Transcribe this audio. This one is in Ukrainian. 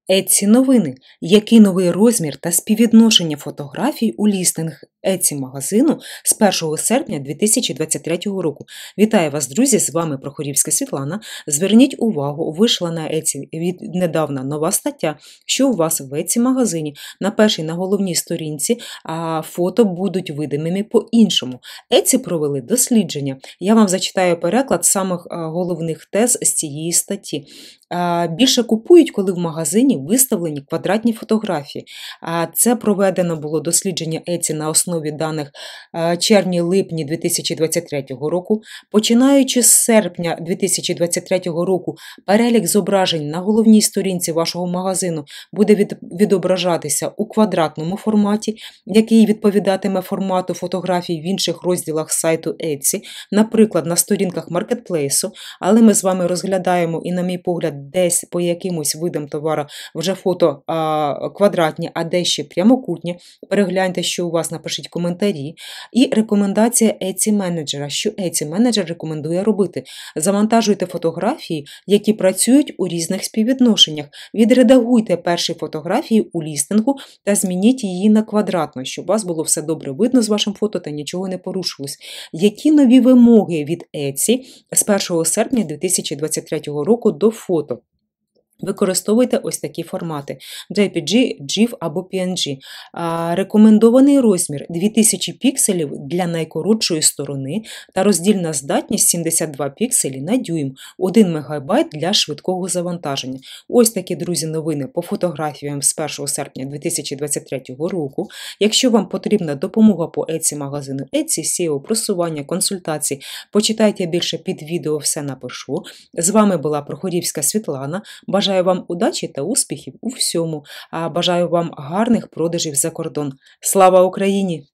Etsy новини. Який новий розмір та співвідношення фотографій у лістинг Etsy магазину з 1 серпня 2023 року. Вітаю вас, друзі! З вами Прохорівська Світлана. Зверніть увагу, вийшла на Etsy віднедавна нова стаття, що у вас в Etsy магазині на першій, на головній сторінці фото будуть видимими по-іншому. Etsy провели дослідження. Я вам зачитаю переклад самих головних тез з цієї статті. Більше купують, коли в магазині виставлені квадратні фотографії. Це проведено було дослідження Etsy на основі даних червня-липні 2023 року. Починаючи з серпня 2023 року, перелік зображень на головній сторінці вашого магазину буде відображатися у квадратному форматі, який відповідатиме формату фотографій в інших розділах сайту Etsy, наприклад, на сторінках маркетплейсу, але ми з вами розглядаємо і, на мій погляд, десь по якимось видам товару вже фото квадратні, а дещо прямокутні. Перегляньте, що у вас, напишіть коментарі. І рекомендація Etsy менеджера, що Etsy менеджер рекомендує робити. Завантажуйте фотографії, які працюють у різних співвідношеннях. Відредагуйте перші фотографії у лістингу та змініть її на квадратну, щоб у вас було все добре видно з вашим фото та нічого не порушилось. Які нові вимоги від Etsy з 1 серпня 2023 року до фото? Використовуйте ось такі формати JPG, GIF або PNG. Рекомендований розмір 2000 пікселів для найкоротшої сторони та роздільна здатність 72 пікселі на дюйм, 1 МБ для швидкого завантаження. Ось такі, друзі, новини по фотографіям з 1 серпня 2023 року. Якщо вам потрібна допомога по Etsy магазину Etsy, SEO, просування, консультації, почитайте більше під відео, все напишу. З вами була Прохорівська Світлана. Бажаю вам удачі та успіхів у всьому. Бажаю вам гарних продажів за кордон. Слава Україні!